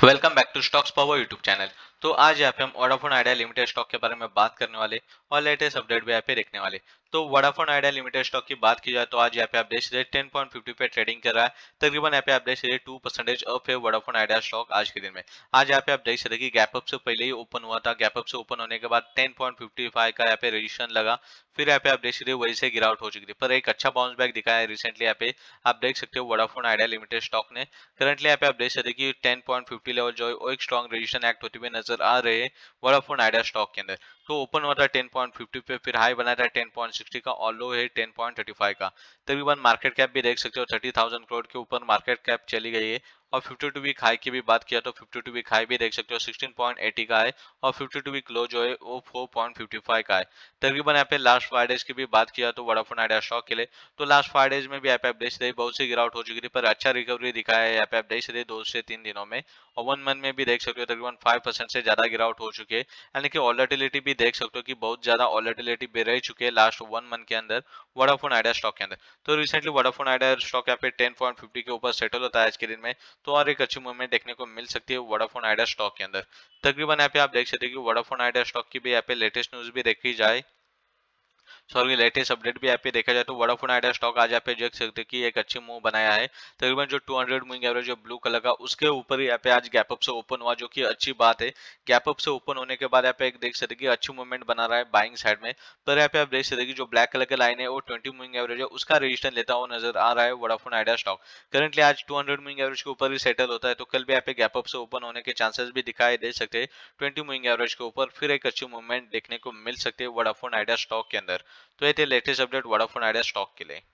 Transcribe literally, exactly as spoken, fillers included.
Welcome back to stocks power YouTube channel. तो आज यहाँ पे हम वोडाफोन आइडिया लिमिटेड स्टॉक के बारे में बात करने वाले और लेटेस्ट अपडेट भी यहाँ पे देखने वाले। तो वोडाफोन आइडिया लिमिटेड स्टॉक की बात की जाए तो आज यहाँ पे आप देख सकते टेन पॉइंट फिफ्टी पे ट्रेडिंग कर रहा है। तकरीबन यहाँ पे आप देख सकते टू परसेंटेज अप है वोडाफोन आइडिया स्टॉक आज के दिन में। आज यहाँ पे आप देख सकते कि गैप अप से पहले ही ओपन हुआ था, गैप अप से ओपन होने के बाद टेन पॉइंट फिफ्टी फाइव का यहाँ पे रजिस्ट्रेशन लगा, फिर यहाँ पे आप देख सकते वही से गिरावट हो चुकी थी, पर एक अच्छा बाउंस बैक दिखाया है रिसेंटली। यहाँ पे आप देख सकते हो वोडाफोन आइडिया लिमिटेड स्टॉक ने करंटली यहाँ पे आप देख सकते कि टेन पॉइंट फिफ्टी लेवल जो है वो एक स्ट्रॉन्ग रेजिस्टेंस एक्ट होते हुए नजर आ रहे हैं वोडाफोन आइडिया स्टॉक के अंदर। तो ओपन हुआ था टेन पॉइंट फिफ्टी पे, फिर हाई बना था टेन पॉइंट सिक्सटी का और लो है टेन पॉइंट थर्टी फाइव का। तकरीबन मार्केट कैप भी देख सकते हो थर्टी थाउजेंड करोड़ के ऊपर मार्केट कैप चली गई है। और फिफ्टी टू वीक हाई की भी बात किया तो फिफ्टी टू वीक हाई भी देख सकते हो सिक्सटीन पॉइंट एटी का है और फिफ्टी टू वीक लो जो है वो फोर पॉइंट फिफ्टी फाइव का है। तकरीबन यहाँ पे लास्ट फाइव डेज की भी बात किया तो वोडाफोन आइडिया स्टॉक के लिए तो लास्ट फाइव डेज में भी यहाँ पे आप देख सकते बहुत सी गिरावट हो चुकी थी, पर अच्छा रिकवरी दिखाया है यहाँ पे आप देख सकते दो से तीन दिनों में। और वन मंथ में भी देख सकते हो तकरीबन फाइव परसेंट से ज्यादा गिरावट हो चुकी है, यानी कि वॉलेटिलिटी भी देख सकते हो कि बहुत ज्यादा वॉलेटिलिटी भी रह चुकी है लास्ट वन मंथ के अंदर वोडाफोन आइडिया स्टॉक के अंदर। तो रिसेंटली वोडाफोन आइडिया स्टॉक यहाँ पे टेन पॉइंट फिफ्टी के ऊपर सेटल होता है आज के दिन में। तो और एक अच्छी मूवमेंट देखने को मिल सकती है वोडाफोन आइडिया स्टॉक के अंदर। तकरीबन यहाँ पे आप देख सकते हैं कि वोडाफोन आइडिया स्टॉक की भी यहाँ पे लेटेस्ट न्यूज भी देखी जाए, सॉरी लेटेस्ट अपडेट भी यहाँ पे देखा जाए तो वोडाफोन आइडिया स्टॉक आज यहाँ पे देख सकते हैं कि एक अच्छी मूव बनाया है। तकरीबन जो टू हंड्रेड मूविंग एवरेज जो ब्लू कलर का उसके ऊपर ही यहाँ पे आज गैप अप से ओपन हुआ, जो कि अच्छी बात है। गैप अप से ओपन होने के बाद यहाँ पे एक देख सकते हैं कि अच्छी मूवमेंट बना रहा है बाइंग साइड में। पर यहाँ पे आप देख सकते हैं कि जो ब्लैक कलर का लाइन है वो ट्वेंटी मूविंग एवरेज है उसका रजिस्टर लेता हुआ नजर आ रहा है वोडाफोन आइडिया स्टॉक। करंटली आज टू हंड्रेड मूविंग एवरेज के ऊपर ही सेटल होता है, तो कल भी यहाँ पे गैप अप से ओपन होने के चांसेस भी दिखाई दे सकते हैं ट्वेंटी मूविंग एवरेज के ऊपर, फिर एक अच्छी मूवमेंट देखने को मिल सकती है वोडाफोन आइडिया स्टॉक के अंदर। तो ये थे latest update Vodafone Idea stock के लिए।